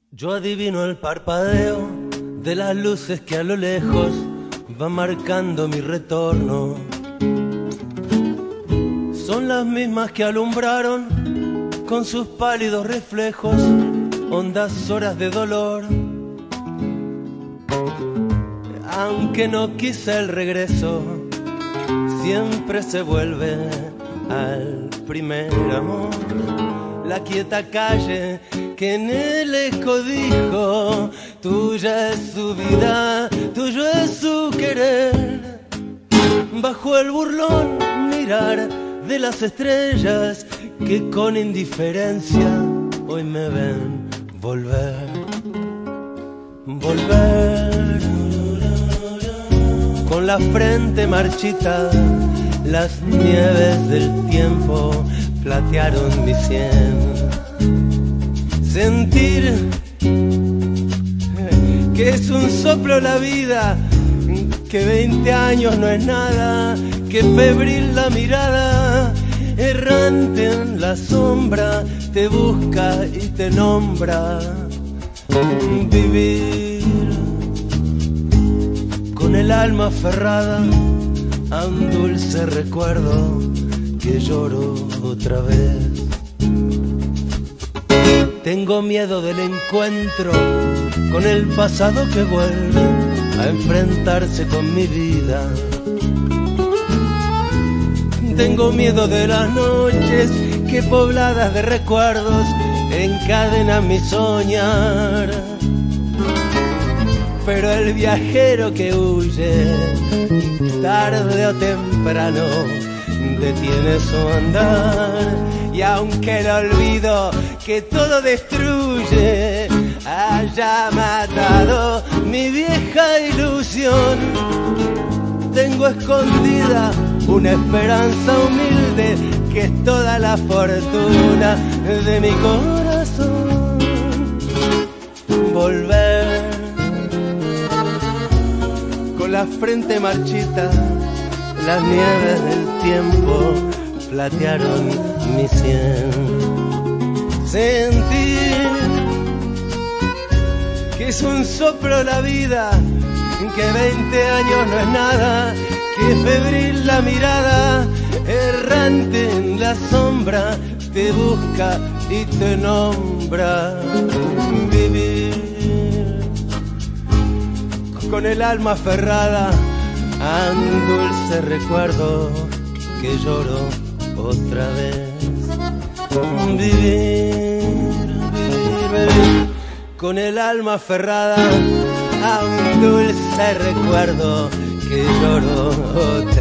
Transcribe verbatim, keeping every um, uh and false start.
Yo adivino el parpadeo de las luces que a lo lejos van marcando mi retorno. Son las mismas que alumbraron con sus pálidos reflejos hondas horas de dolor. Aunque no quise el regreso, siempre se vuelve al primer amor. La quieta calle que en el eco dijo: tuya es su vida, tuyo es su querer. Bajo el burlón mirar de las estrellas que con indiferencia hoy me ven volver, volver. Con la frente marchita, las nieves del tiempo platearon mi sien. Sentir que es un soplo la vida, que veinte años no es nada, que febril la mirada, errante en la sombra, te busca y te nombra. Vivir con el alma aferrada a un dulce recuerdo que lloro otra vez. Tengo miedo del encuentro con el pasado que vuelve a enfrentarse con mi vida. Tengo miedo de las noches que pobladas de recuerdos encadenan mi soñar. Pero el viajero que huye, tarde o temprano, detiene su andar. Y aunque el olvido que todo destruye haya matado mi vieja ilusión, tengo escondida una esperanza humilde que es toda la fortuna de mi corazón. Volver con la frente marchita, las nieves del tiempo platearon mi sien. Sentir que es un soplo la vida, que veinte años no es nada, que febril la mirada, errante en la sombra, te busca y te nombra. Vivir con el alma aferrada a un dulce recuerdo que lloro otra vez. Vivir, vivir, vivir con el alma aferrada a un dulce recuerdo que lloro otra vez.